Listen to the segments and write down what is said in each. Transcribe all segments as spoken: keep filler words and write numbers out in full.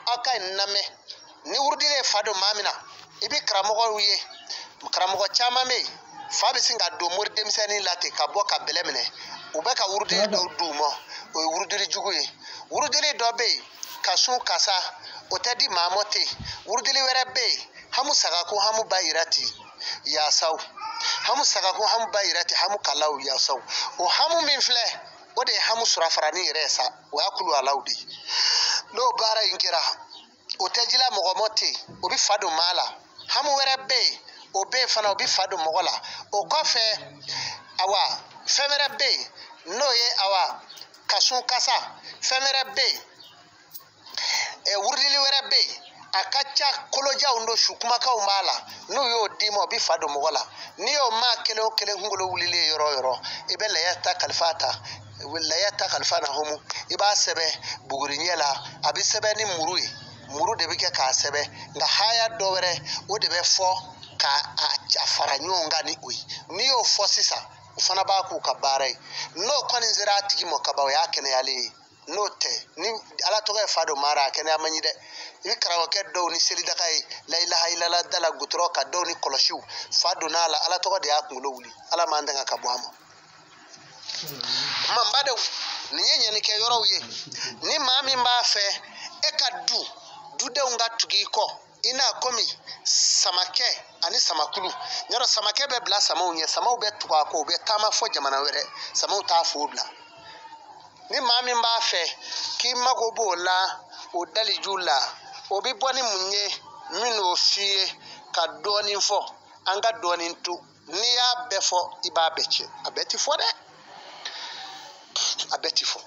aka name ni wurdile fado mamina ibi karamogo ye karamogo chama me fabe singa do mor demsani late ka boka belemne ubeka wurdile do dumo o wurdile juguye wurdile do be kasun kasa otadi mamote wurdile were be hamu saga ko hamu bayirati ya saw hamu saga ko hamu bayirati hamu kalaw ya saw o hamu min fle o de hamu surafarani resa wa akulu alawdi no bara ingira o tajila mogomote o bi fado mala hamu were be o be fana o bi fado mogola o kofe awa femere be no ye awa kasun kasa femere be e wurdili were be akacha koloja undo shukuma ka umala no yo dimo bi fado mogola ni o ma kele o kele ngolo wulile yoro yoro ibe la yata kalfata wala yata kalfana homu iba sebe bugurinyela abi sebe ni murui muru de bike ka sebe nga haya dowere o de be fo ka a faranyonga ni ui ni o fo sisa ufana ba ku ka bare no kwani zira tigi mo ka ba ya kene yale no te ni ala to ga fado mara kene amanyi de ikra ke do ni seli dakai la ilaha illallah dala gutro ka do ni koloshiu fado nala ala to ga de akunlo wuli ala manda ka boamo mambado ni nyenye ni ke yoro ye ni mami mba fe e ka du du de unga tugi ko ina komi samake ani samakulu nyoro samake be bla sama unye sama ube tuwa ko ube tama fo jamana were sama uta fo bla ni mami mba fe ki magobo la o dali jula obi boni munye minu ofie ka doni fo anga doni ntu ni ya befo iba beche abeti fo de abeti fo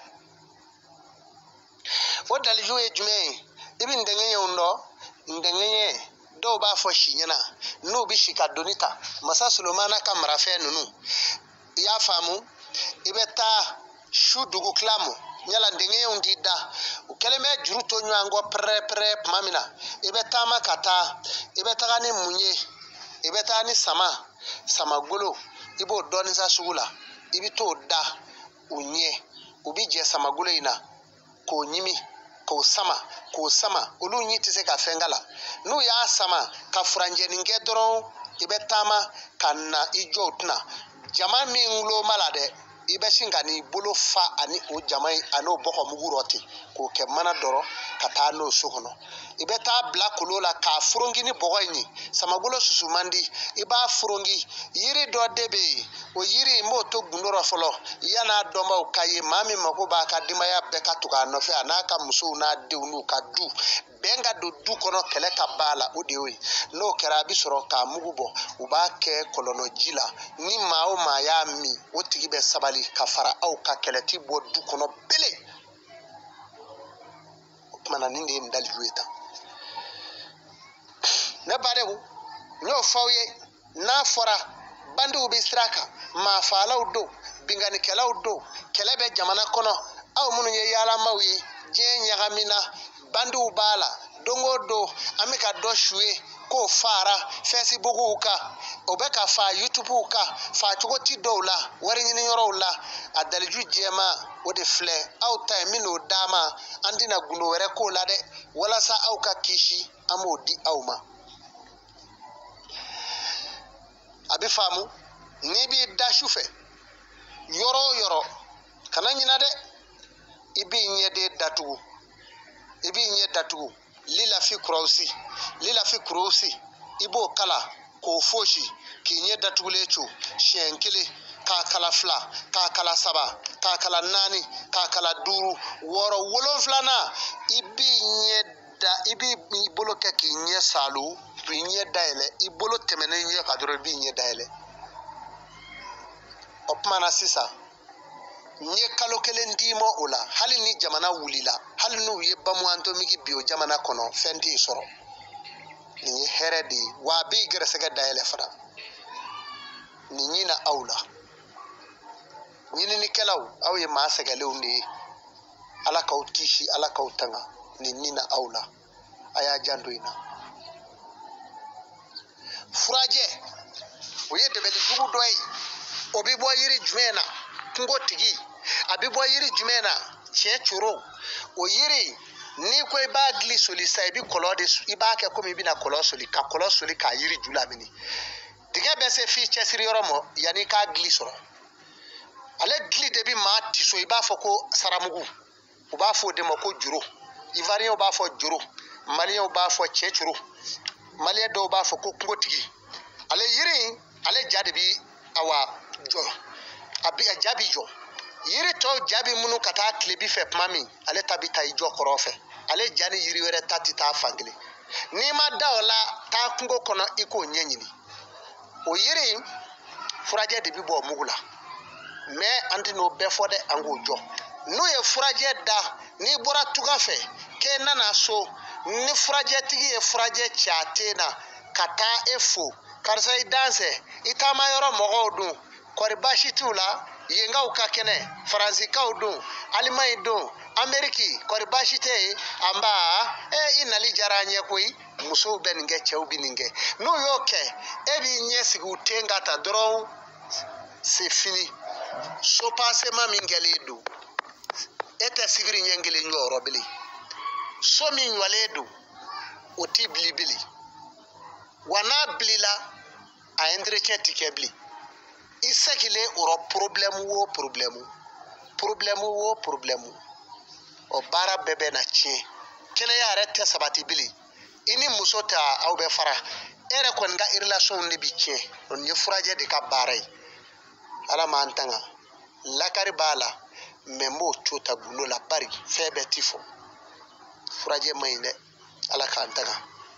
o dali ju ejume ibi ndengenye undo ndengenye do ba fo shinyana no bi shika donita masa sulomana kamara fe nunu ya famu ibeta shudugu klamo nyala ndengenye undida ukeleme juruto nyango pre pre mamina ibeta makata ibeta gani munye ibeta ni sama sama golo ibo doni sa sugula ibito da unye ubije sama golo ina ko nyimi ko sama ko sama olu nyiti se ka fengala nu ya sama ka franje ninge doro ibetama kana ijo tuna jama mi ngulo malade ibeshinga ni bolo fa ani o jama ano boko muguroti ko ke mana doro kata no sokono ibeta black lola ka furongi ni bogoyni sama golo susumandi iba furongi yiri do debe o yiri moto gundoro folo yana doma o kaye mami mako ba ka dimaya beka tuka no fe anaka muso na deunu ka du benga do du kono kele ka bala odewe no kera bi soro ka mugubo uba ke kolono jila ni mao mayami otigi be sabali ka fara au ka keleti bo du kono bele mana nindi ndali jueta na barewu no fawye na fora bandu bistraka ma falaw do bingani kelaw do kelebe jamana kono aw munu ye yala mawye je nyagamina bandu bala dongo do amika do shwe ko fara Facebook ka obeka fa YouTube ka fa chugoti dola wari nyini yorola adalju jema wode fle aw time no dama andina guno were ko lade wala sa aw ka kishi amodi awma abi famu ni bi dashufe yoro yoro kana nyina de ibi nyede datu ibi nyede datu lila fi krausi lila fi krausi ibo kala ko foshi ki nyede datu lecho shenkele ka kala fla ka kala saba ka kala nani ka kala duru woro wolon flana ibi nyeda ibi bolo ke ki nye salu bi nye daile ibolo temene nye kadro bi nye daile opmana sisa nye kalo kele ndimo ola hali ni jamana wulila hali nu ye bamuanto migi bio jamana kono fendi soro ni heredi wa bi gresega daile fara ni nyina aula nyini ni kelaw aw ye ma segale undi ala ka utishi ala ka utanga ni nyina aula aya jandoina furaje oye debeli jugu doy obi bo yiri jumena kungo tigi abi bo yiri jumena che churo o yiri ni ko i b'a gili soli sa i bi kɔlɔ de i b'a kɛ komi i bɛna kɔlɔ soli ka kɔlɔ soli k'a yiri ju lamini dingɛ bɛ se f'i cɛsiri yɔrɔ ma yanni i k'a gili sɔrɔ ale gili de bi maa tiso i b'a fɔ ko saramugu u b'a fɔ o de ma ko juru ivoirien b'a fɔ juru malien b'a fɔ cɛcuru malien dɔw b'a fɔ ko kungotigi ale yiri ale ja de bi awa jɔ a bi a ja bi jɔ yiri tɔw ja bi minnu ka taa tile bi fɛ tuma min ale ta bi taa i jɔ kɔrɔ fɛ ale ja ni yiri wɛrɛ ta ti taa fan kelen n'i ma da o la taa kungo kɔnɔ i k'o ɲɛɲini o yiri furajɛ de bi bɔ mugu la mais an tɛ n'o bɛɛ fɔ dɛ an k'o jɔ n'u ye furajɛ da n'i bɔra tugan fɛ k'e nana so ni furajɛtigi ye furajɛ cɛ a ten na ka taa e fo karisa i dansɛ i taama yɔrɔ mɔgɔw dun kɔri baasi t'u la yengaw ka kɛnɛ faransikaw dun alimayi dun ameriki kɔri baasi tɛ yen an b'a e i nali diyara an ye koyi musow bɛ nin kɛ cɛw bi nin kɛ n'u y'o kɛ e b'i ɲɛ sigi u ten ka ta dɔrɔn c'est fini sopaseman min kɛlen don e tɛ sigiri ɲɛ kelen jɔyɔrɔ bilen so min ɲɔlen don o t'i bili bilen wa n'a bilila a entretien ti kɛ bilen i segilen o rɔ problème o problème problème o problème o baara bɛɛ bɛ na tiɲɛ kɛnɛya yɛrɛ tɛ sabati bilen i ni muso ta aw bɛ fara e yɛrɛ kɔni ka relation de bi tiɲɛ o ye furajɛ de ka baara ye ala m'an tanga lakari b'a la mais n b'o to ta gundo la bari fɛn bɛɛ ti fɔ furajɛ man ɲi dɛ ala k'an tanga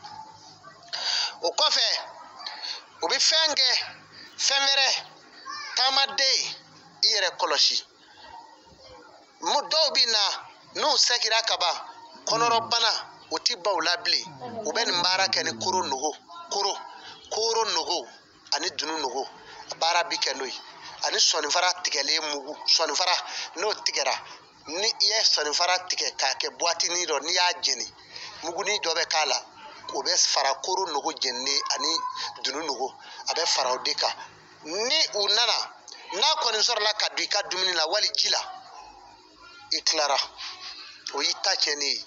o kɔfɛ o bɛ fɛn kɛ fɛn wɛrɛ taamaden i yɛrɛ kɔlɔsi mu dɔw bɛ na n'u sɛgira ka ban kɔnɔrɔbana o ti baw la bilen u bɛ nin baara kɛ ni koro nogo koro koro nogo ani dunu nogo baara bi kɛ n'o ye ani sɔnifara tigɛlen mugu sɔnifara n'o tigɛra ni i ye sɔnifara tigɛ k'a kɛ buwatini dɔ n'i y'a jeni muguni dɔ bɛ k'a la o bɛ fara koro nogo jeninen ani dunu nogo a bɛ fara o de kan ni u nana n'a kɔni sɔrɔla ka don i ka dumuni la wali ji la i tilara o y'i ta tiɲɛnen ye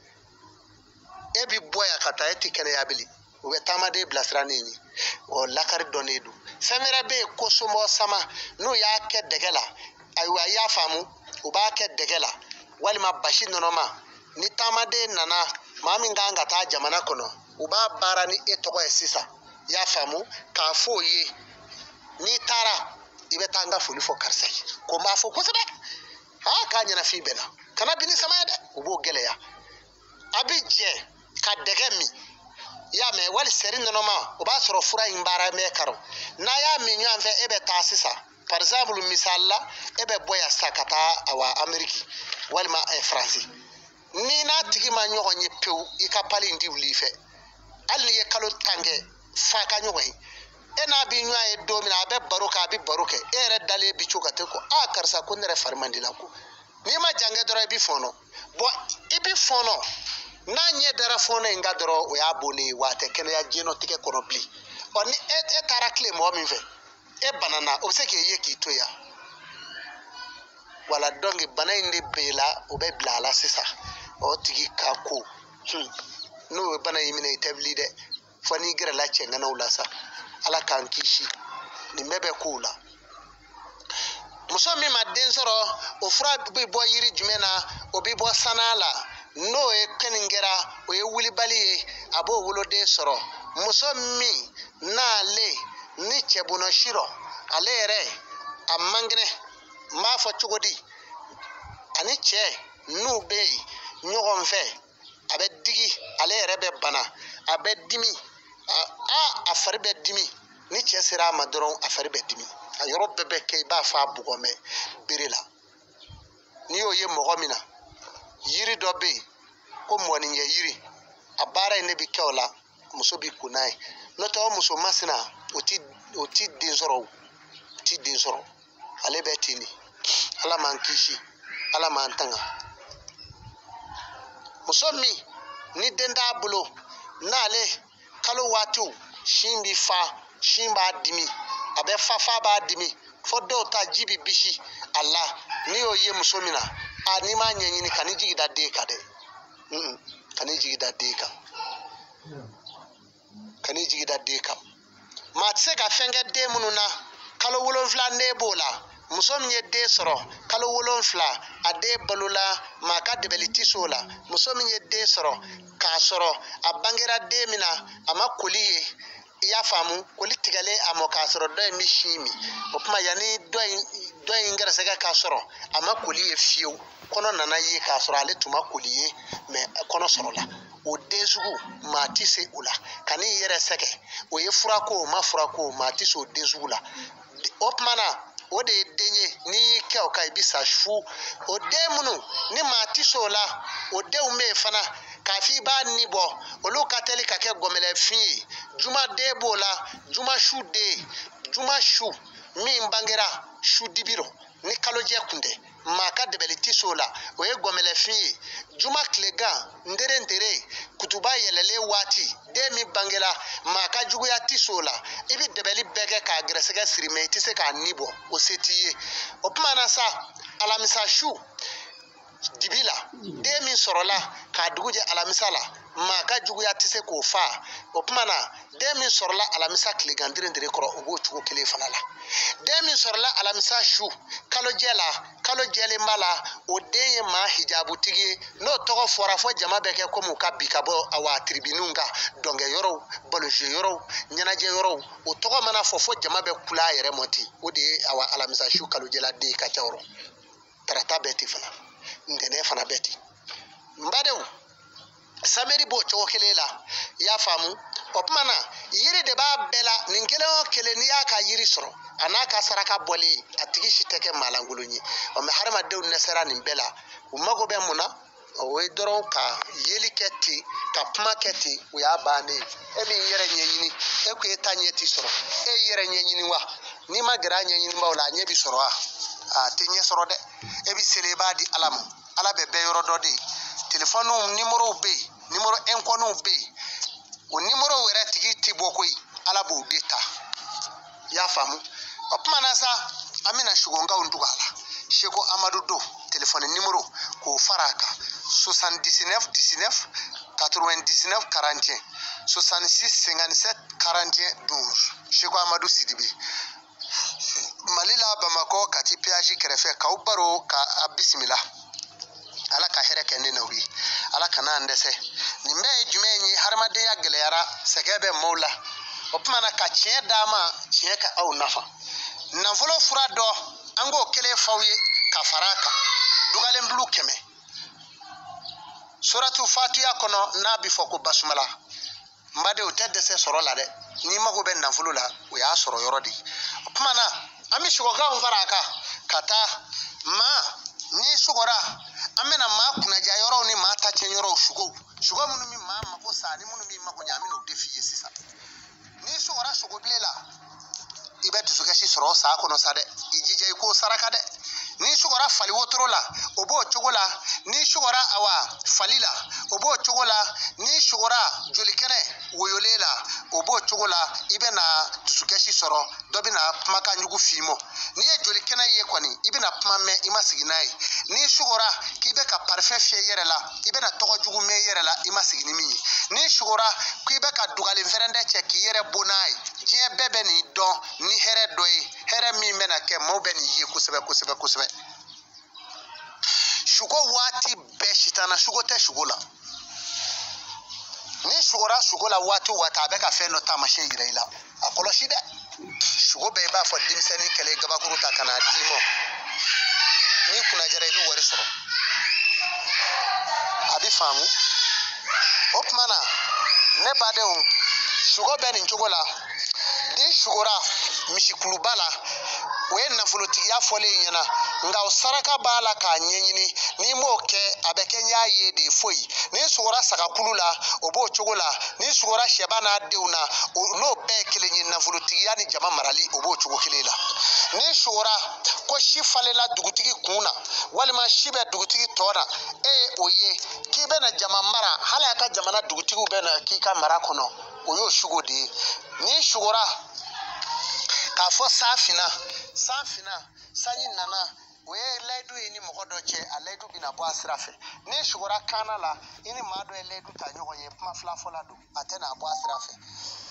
e bi bɔ yan ka taa e ti kɛnɛya bilen u bɛ taamaden bilasira ne ye o lakari dɔnnen don fɛn wɛrɛ bɛ yen ko somɔgɔ sama n'u y'a kɛ dɛgɛ la ayiwa i y'a faamu u b'a kɛ dɛgɛ la walima basi nɔnɔma ni taamaden nana maa min kan ka taa jamana kɔnɔ u b'a baara ni e tɔgɔ ye sisan i y'a faamu k'a fɔ o ye n'i taara i bɛ taa n ka foli fɔ karisa ye ko n b'a fɔ kosɛbɛ aa k'a ɲɛnafin bɛɛ la kana bi ni sama ye dɛ u b'o gɛlɛya a bɛ jɛ ka dɛgɛ min i y'a mɛn wali sɛri nɔnɔma o b'a sɔrɔ fura in baara mɛ karo n'a y'a min ɲɔgɔn fɛ e bɛ taa sisan par exemple misali la e bɛ bɔ yan sisan ka taa awa ameriki walima faransi ni n'a tigi ma ɲɔgɔn ye pewu i ka pali in ti wuli i fɛ hali n'i ye kalo tan kɛ f'a ka ɲɔgɔn ye e n'a bi ɲɔgɔn ye don min na a bɛ baro kɛ a bɛ baro kɛ e yɛrɛ dalen bi co ka te ko a karisa ko ne yɛrɛ fari man di la ko n'i ma jan kɛ dɔrɔn i bi fɔnɔ bɔn i bi fɔnɔ n'a ɲɛ dara fɔnɔ in ka dɔrɔn o y'a bonnen ye wa a tɛ kɛnɛya diɲɛnatigɛ kɔnɔ bilen ɔ ni e taara tile mɔgɔ min fɛ e banana o bɛ se k'i ye k'i to yan wala donc bana in de bɛ la o bɛ bila a la sisan o tigi ka ko n'o ye bana in minɛ i tɛ wuli dɛ fo n'i gɛrɛla cɛŋanaw la sa ala k'an kisi nin bɛɛ bɛ k'o la muso min ma den sɔrɔ o fura bɛ bɔ yiri jumɛn na o bɛ bɔ sana la n'o ye kɛnin kɛra o ye wulibali ye a b'o woloden sɔrɔ muso min n'ale ni cɛbɔnɔ sirɔ ale yɛrɛ a man kɛnɛ n b'a fɔ cogo di ani cɛ n'u bɛ yen ɲɔgɔn fɛ a bɛ digi ale yɛrɛ bɛ bana a bɛ dimi a a fari bɛ dimi ni cɛ sera a ma dɔrɔn a fari bɛ dimi a yɔrɔ bɛɛ bɛ kɛ i b'a fɔ a bugɔmɛ bere la n'i y'o ye mɔgɔ min na yiri dɔ bɛ yen ko mɔninkɛ yiri a baara in ne bɛ kɛ o la muso bɛ kun n'a ye n'o tɛ o muso masina o ti o ti den sɔrɔ o ti den sɔrɔ ale bɛ ten de ala m'an kisi ala m'an tanga muso min ni den t'a bolo n'ale kalo waatiw sin bi fa sin b'a dimi a bɛ fa fa b'a dimi fo dɔw ta ji bi bisi a la n'i y'o ye muso min na a n'i m'a ɲɛɲini ka ni jigi da den kan dɛ kani jigi da de kan kani jigi da de kan ma tse ka fenge de mununa kalo wolonfla ne bola muso min ye de sɔrɔ kalo wolonfla a de balola ma ka debeliti sola muso min ye de sɔrɔ k'a sɔrɔ a bangera de min na a ma koli ye i y'a faamu koli tigɛlen a mɔ k'a sɔrɔ dɔ in bɛ si min o kuma yanni dɔ in dɔ in gɛrɛsɛgɛ k'a sɔrɔ a ma koli ye fiyewu kɔnɔ nana ye k'a sɔrɔ ale tun ma koli ye mɛ kɔnɔ sɔrɔla o den sugu maa ti se o la ka n'i yɛrɛ sɛgɛ o ye furako o ma furako maa ti se o den sugu la o tuma na o de ye den ye n'i y'i kɛ o kan i bɛ sa fu o den minnu ni maa ti se o la o denw bɛ yen fana k'a fɔ i b'a ni bɔ olu ka teli ka kɛ gɔmɛlɛfin ye juma den b'o la juma su den juma su min bangera su dibiro ni kalojɛ kun tɛ maa ka dɛbɛli ti se o la o ye gɔmɛlɛfin ye juma tilegan ndere ndere kutuba yɛlɛlen waati den min bangera maa ka juguya ti se o la i bɛ dɛbɛli bɛɛ kɛ k'a gɛrɛsɛgɛ siri mɛ i tɛ se k'a ni bɔ o se t'i ye o tuma na sa alamisa su dibi la den min sɔrɔla k'a dugu jɛ alamisa la maa ka juguya tɛ se k'o fa o tuma na den min sɔrɔla alamisa tilegan ndere ndere kɔrɔ o b'o cogo kelen fana la den min sɔrɔla alamisa su kalojɛ la kalo jɛlenba la o den ye maa hijabutigi ye n'o tɔgɔ fɔra fɔ jama bɛ kɛ komi u ka bi ka bɔ awa tiribiniw kan dɔnkɛ yɔrɔw balosiye yɔrɔw ɲɛnajɛ yɔrɔw o tɔgɔ mana fɔ fɔ jama bɛ kula a yɛrɛ mɔ ten o de ye awa alamisa su kalojɛla den ka ca yɔrɔ tarata bɛɛ ten fana ntɛnɛn fana bɛɛ ten n badenw samedi b'o cogo kelen la i y'a faamu o tuma na yiri de b'a bɛɛ la nin kelen o kelen n'i y'a ka yiri sɔrɔ a n'a ka saraka bɔlen a tigi si tɛ kɛ maalankolon ye ɔ mɛ hadamadenw dɛsɛra nin bɛɛ la u mago bɛ mun na o ye dɔrɔn ka yeli kɛ ten ka kuma kɛ ten o y'a bannen e b'i yɛrɛ ɲɛɲini e ko e ta ɲɛ t'i sɔrɔ e y'i yɛrɛ ɲɛɲini wa n'i ma gɛrɛ a ɲɛɲinibaw la a ɲɛ bi sɔrɔ wa a tɛ ɲɛ sɔrɔ dɛ e bi seli i b'a di ala ma ala bɛ bɛɛ yɔrɔ dɔ de ye telefɔniw nimorow bɛ yen nimoro ɛnkɔniw bɛ yen o nimoro yɛrɛ tigi ti bɔ koyi ala b'o de ta i y'a faamu o tuma na sa an bɛna sugonkaw tugu a la seko amadu do telefɔni nimoro k'o fara a kan soixante-dix-neuf dix-neuf quatre-vingt-dix-neuf quarante et un soixante-six cinquante-sept quarante et un douze seko amadu sidibe mali la bamakɔ kati péage kɛrɛfɛ k'aw baro k'a bisimila ala ka hɛrɛ kɛ ne n'aw ye ala kana an dɛsɛ nin bɛɛ ye jumɛn ye hadamadenya gɛlɛyara sɛgɛ bɛ maaw la o tuma na ka tiɲɛ d'a ma tiɲɛ ka aw nafa nafolo fura dɔ an k'o kelen f'aw ye ka fara a kan dugalenbulu kɛmɛ suratu fatiya kɔnɔ n'a bɛ fɔ ko basumala n badenw o tɛ dɛsɛ sɔrɔ la dɛ n'i mago bɛ nafolo la o y'a sɔrɔ yɔrɔ de o tuma na an bɛ sɔgɔkanw fara a kan ka taa maa n'i sɔgɔra an bɛna maa kunnaja yɔrɔw ni maa ta tiɲɛ yɔrɔw sugow sugo minnu bɛ maa mago sa ani minnu bɛ mago ɲɛ an bɛna o de f'i ye sisan n'i sɔgɔra sogobilen la i bɛ dusukasi sɔrɔ o sa kɔnɔ sa dɛ i jija i k'o saraka dɛ n'i sɔgɔra fali wotoro la o b'o cogo la n'i sɔgɔra awa fali la o b'o cogo la n'i sɔgɔra jolikɛnɛ woyolen la o b'o cogo la i bɛna dusukasi sɔrɔ dɔ bɛna kumakan jugu f'i ma n'i ye jolikɛnɛ ye kɔni i bɛna kuma mɛn i ma sigi n'a ye n'i sɔgɔra k'i bɛ ka parfɛn fiyɛ i yɛrɛ la i bɛna tɔgɔ jugu mɛn i yɛrɛ la i ma sigi ni min ye n'i sɔgɔra k'i bɛ ka dugalen fɛrɛndɛ cɛ k'i yɛrɛ bon n'a ye diɲɛ bɛɛ bɛ nin dɔn ni hɛrɛ dɔ ye hɛrɛ min bɛna kɛ maaw bɛ nin ye kosɛbɛ kosɛbɛ kosɛbɛ sugo waati bɛɛ sitana sugo tɛ sugo la ni sugora sugo la waati o waati a bɛ ka fɛn dɔ taamasiyɛn yira i la a kɔlɔsi dɛ sugo bɛɛ i b'a fɔ denmisɛnnin kɛlɛ gabakuru ta ka n'a d'i ma n'i kunnajara i bɛ wari sɔrɔ a bɛ faamu o tuma na ne badenw sugo bɛ nin cogo la n'i sugora misikuluba la o ye nafolotigiya fɔlen ɲɛna nka o saraka b'a la k'a ɲɛɲini n'i m'o kɛ a bɛ kɛ n y'a ye de foyi n'i sugora sagakulu la o b'o cogo la n'i sugora sɛba n'a denw na n'o bɛɛ ye kelen ye nafolotigiya ni jama marali o b'o cogo kelen la n'i sugora ko si falenla dugutigi kun na walima si bɛ dugutigi tɔ na e ye o ye k'i bɛna jama mara hali a ka jamana dugutigiw bɛna k'i ka mara kɔnɔ o y'o sugo de ye n'i sugora k'a fɔ san finna san finna sanji nana o ye layidu ye ni mɔgɔ dɔ cɛ a layidu bɛna bɔ a sira fɛ n'i sugora kaana la i ni maa dɔ ye layidu ta ɲɔgɔn ye kuma fila fɔla don a tɛna bɔ a sira fɛ